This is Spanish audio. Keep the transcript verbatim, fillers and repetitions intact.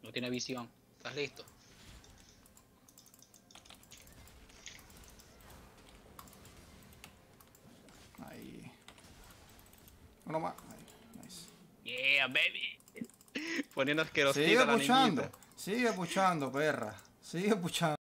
No tiene visión. ¿Estás listo? Ahí. Uno más. Ahí. Nice. Yeah, baby. Poniendo Sigue asquerosita la puchando. niñita. Sigue puchando, perra. Sigue puchando.